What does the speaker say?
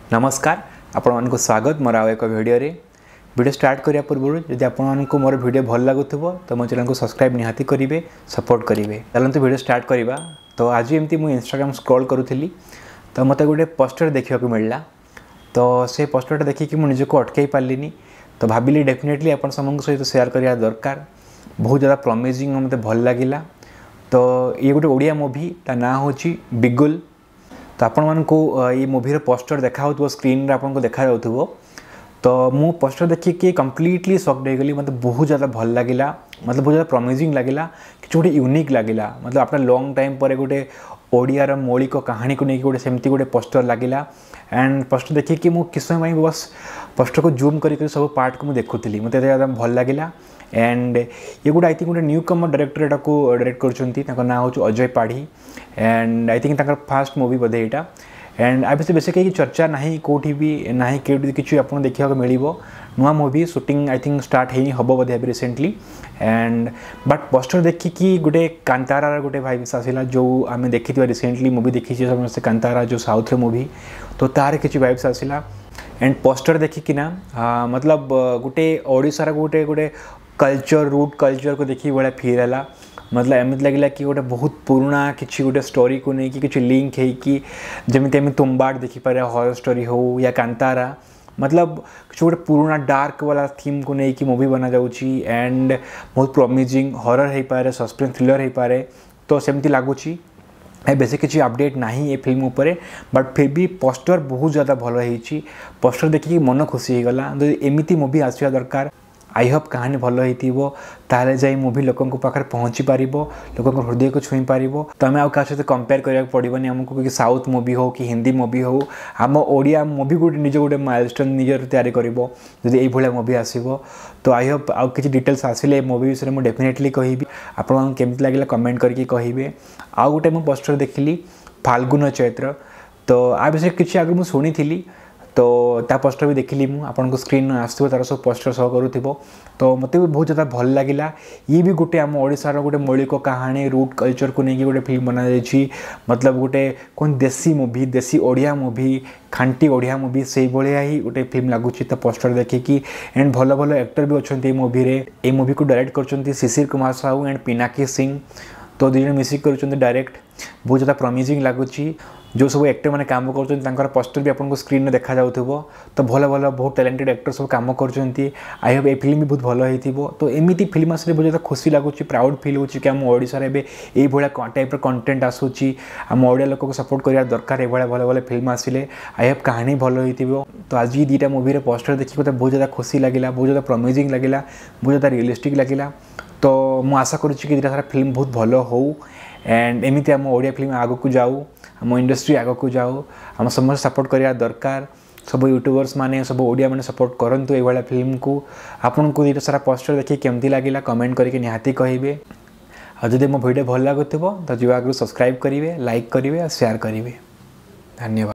नमस्कार आपण मानक स्वागत मोर एक वीडियो स्टार्ट करिया पूर्व जदि आपण को मोर वीडियो भल लागुथबो तो मो चैनल को सब्सक्राइब निहाती करेंगे सपोर्ट करेंगे। चलते वीडियो स्टार्ट करवा। तो आज एमती मुझे इंस्टाग्राम स्क्रॉल करूली तो मत गोटे पोस्टर देखा मिलला। तो से पोस्टर देखिए मुझे निजक अटकई पार्लिनी। तो भाविली डेफिनेटली आप सहित शेयर करवा दरकार। बहुत ज़्यादा प्रॉमिसिंग मत भल लगिला। तो ये गोटे ओडिया मूवी ता ना हूँ बिगुल। तो आपण मानक ये मूवी पोस्टर देखा हो स्क्रीन रे आपन को देखा जाउथबो। तो मु पोस्टर देखिए कम्प्लीटली शॉक्ड हो गली। मतलब बहुत ज़्यादा भल लगिला। मतलब बहुत ज़्यादा प्रॉमिसिंग लगिला कि गोटे यूनिक लगिला। मतलब आपन लॉन्ग टाइम पर गोटे ओडियार मौलिक कहानी को लेकिन गोटे सेमती गोटे पोस्टर लगिला। एंड पोस्टर देखिए कि मु किस समय बस पोस्टर को जूम कर सब पार्ट को देखुली मत ज़्यादा भल लगिला। एंड ये गोटे आई थिंक गोटे न्यू कमर डायरेक्टर एटा को डायरेक्ट कर ना हूँ Ajay Padhi. And I think first movie बोधे यहाँ। एंड आ बेस कहीं चर्चा ना कौटी भी ना कौटी कि आप देखा मिल नुआ movie shooting I think start हम बोधे रिसेंटली। एंड बट पोस्टर देखिकी गोटे कांतारा गोटे भाइब्स आसला जो आम देखी रिसेंटली मूवी देखी समस्त कांतारा जो साउथ मूवी। तो तार किसी भाइब्स आसला। एंड पोस्टर देखिकी ना मतलब गोटे ओडिशार गोटे गोटे कल्चर रूट कल्चर को देखिए बड़ा फील है। मतलब एमती लगे कि गोटे बहुत पुराना किसी गोटे स्टोरी को लेकिन किसी लिंक है कि जमी आम तुम्बाड़ देखिपारे हॉरर स्टोरी हो या कांतारा। मतलब किसी गोटे पुराना डार्क वाला थीम को लेकिन मूवी बना जाऊँगी। एंड बहुत प्रॉमिसिंग हॉरर हो पारे सस्पेंस थ्रिलर हो पारे। तो सेमती लगुच बेस किसी अपडेट ना ये फिल्म उपरे। बट फिर भी पोस्टर बहुत ज़्यादा भल होती। पोस्टर देखिए मन खुशी होगला। एमती मूवी आसवा दरकार। आई होप कहानी भल होता जाए मूवी लोकों पाखे पहुँची पार लोकों हृदय को छुई पार। तो आम आगे सहित कंपेयर करा पड़ोनी आमको कि साउथ मूवी हो कि हिंदी मूवी हो आम ओडिया मूवी गोटे निज गोटे माइलस्टोन निजर तैयारी करी ये मूवी आसो। तो आई होप आउ कि डिटेल्स आसिले मूवी विषय में डेफिनेटली कहि आपन केमती लगे कमेंट करके कहे। आउ गोटे मुझे पोस्टर देखिली फाल्गुन चैत्र। तो आ विषय किसी आगे मुझे शुणी थी। तो ता पोस्टर भी देखिली आपन को स्क्रीन आसो तार सब पोस्टर शो करूँ। तो मत भी बहुत ज़्यादा भल लगिला। ये भी गोटे आम ओडिशार गोटे मौलिक कहानी रूट कल्चर को लेकिन गोटे फिल्म बना जाइए। मतलब गोटे कौन देसी मूवी देसी ओडिया मूवी खांटी ओडिया मूवी से भाया ही गोटे फिल्म लगुच। तो पोस्टर देखिकी एंड भल भल एक्टर भी अच्छा ये मूवी रे। ये मूवी को डायरेक्ट कर शिशिर कुमार साहू एंड पिनाकी सिंह। तो दुई जन मिसिक कर डायरेक्ट। बहुत ज़्यादा प्रॉमिसिंग लगुच। जो सब एक्टर मैंने काम कर पोस्टर भी आपको स्क्रीन में देखा जाऊँ। तो भल भल बहुत टैलेंटेड एक्टर सब काम कर। आई होप ये फिल्म भी बहुत भल हो। तो एमती फिल्म आसले बहुत ज़्यादा खुशी लगुच प्राउड फिल हो कि आम ओडिशार ये टाइप कंटेंट आसूँ। आम ओडिया लोक को सपोर्ट करा दरकार। ये भल भल फिल्म आसिले आई होप कहानी भल हो। तो आज ये दुईटा मूवी पोस्टर देखिए मतलब बहुत ज़्यादा खुशी लगिला बहुत ज़्यादा प्रॉमिसिंग लगिला बहुत ज़्यादा रियलिस्टिक लगिला। तो मुझे आशा करुच्ची कि दुईटा सारा फिल्म बहुत भल हो। एंड एमती आम ओडिया फिल्म आग को जाऊ आम इंडस्ट्री आग को जाऊ आम समस्त सपोर्ट करा दरकार। सब यूट्यूबर्स माने सब ओडिया माने सपोर्ट करंतु ये फिल्म को। आपन को दुईटा सारा पोस्टर देखिए केमती लगिला कमेंट करके निहाती कहे। जदि मो वीडियो भल लगुव तो जो आगे सब्सक्राइब करेंगे लाइक करेंगे और शेयर करेंगे। धन्यवाद।